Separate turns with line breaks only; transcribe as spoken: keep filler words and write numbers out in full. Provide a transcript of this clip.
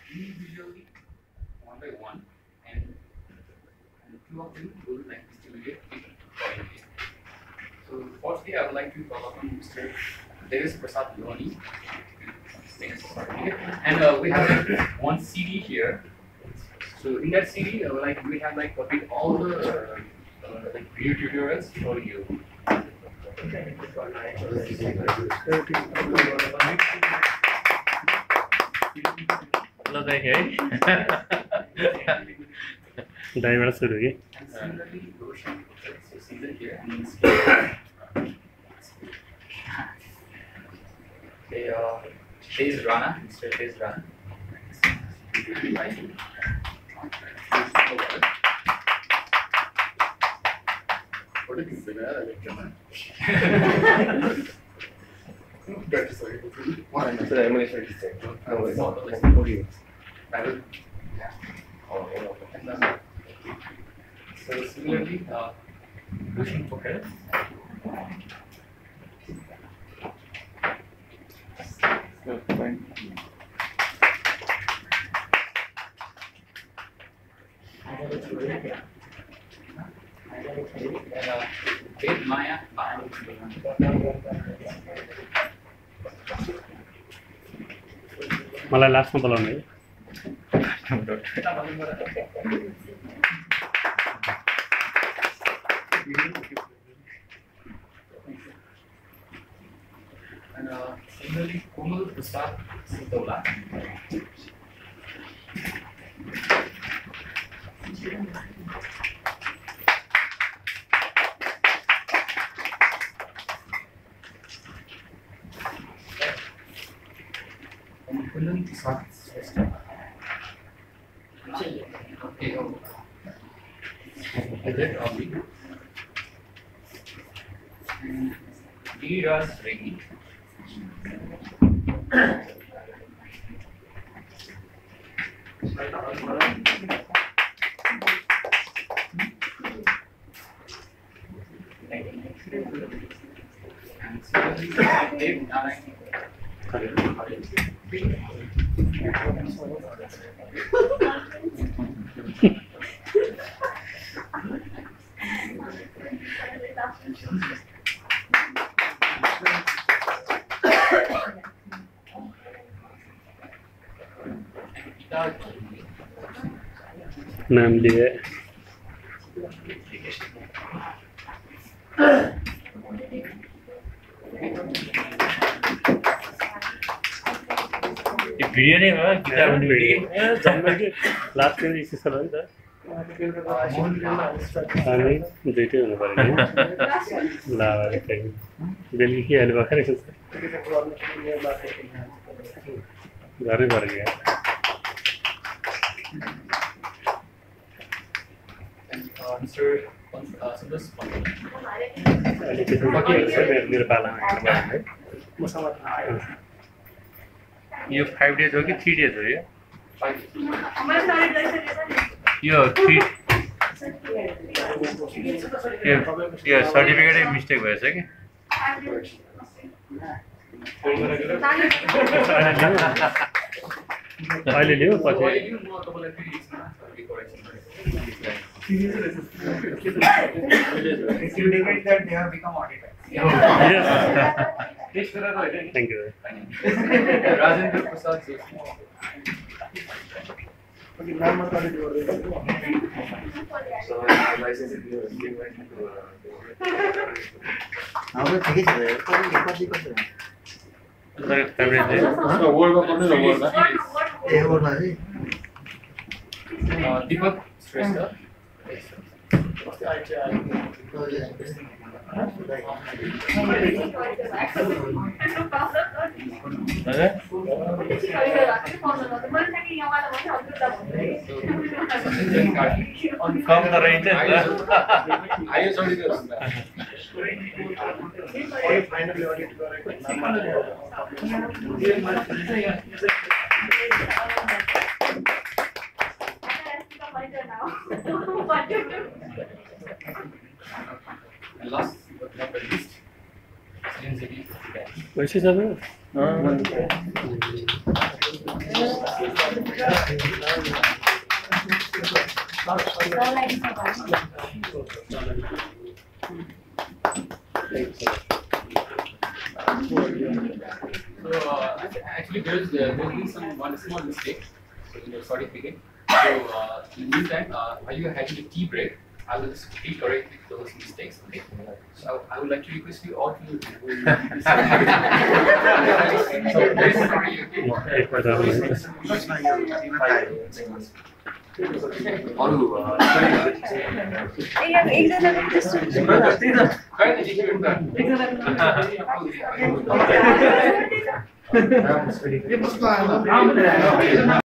individually, one by one, and, and two of them will like distribute it accordingly. So firstly, I would like to call upon Mister Devis Prasad Loni. And uh, we have like, one C D here. So in that C D, uh, like we have like copied all the uh, uh, like video tutorials for you.
Hello, there. Diversity.
And similarly, Roshan, so season here. Okay, uh, Tez Rana, Mister Tez Rana. What is this? So similarly, uh, pushing for health. Wait, Maya.
मलाई लास्टमा बोलाउनु है
And uh, similarly, Komal Prasad Sitola. Komal Prasad Sitola. Okay, oh. Is it Ravi? Dheeraj Regi. And similarly, Dev Narayan.
नाम लिए
video नै भयो किताब पनि भिडियो
जम्मै लास्ट में इसी सब है त अनि दुईटै हुनु पर्यो नि लाभा चाहिँ बेलुकी के हाले भर्खरै घरै भर गयो
Mister Sundas Pandit.
अहिले त्यो बाँकी मेरो पालामा हेर्नु है
यो फाइभ डेज हो कि थ्री डेज हो यो
Five.
यो थ्री यो सर्टिफिकेटै मिस्टेक भएछ कि
अहिले लियो पछि thank you
Rajendra Prasad Joshi.
So my license is being went to our ticket.
Deepak Shrestha.
कम त रहेछ नि
And last but not the least, Lindsay.
वैसे सब
So uh, actually there's uh, there's been some one small mistake in your certificate. So uh, in the meantime, uh, while you are having a tea break, I will just quickly correct those mistakes. Okay. So I would like to request you all to do this. So very sorry. Okay.
एक बार
अरू
एकजनाको त्यस्तो
खै त देखियो नि त